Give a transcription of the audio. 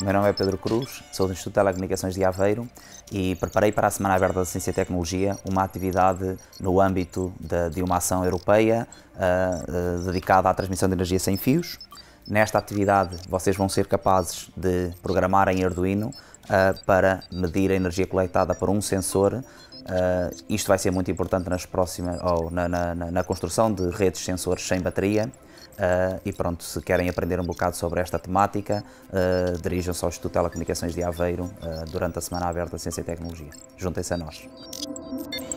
O meu nome é Pedro Cruz, sou do Instituto de Telecomunicações de Aveiro e preparei para a Semana Aberta da Ciência e Tecnologia uma atividade no âmbito de uma ação europeia dedicada à transmissão de energia sem fios. Nesta atividade vocês vão ser capazes de programar em Arduino para medir a energia coletada por um sensor. Isto vai ser muito importante na construção de redes de sensores sem bateria. E pronto, se querem aprender um bocado sobre esta temática, dirijam-se ao Instituto de Telecomunicações de Aveiro durante a Semana Aberta da Ciência e Tecnologia. Juntem-se a nós.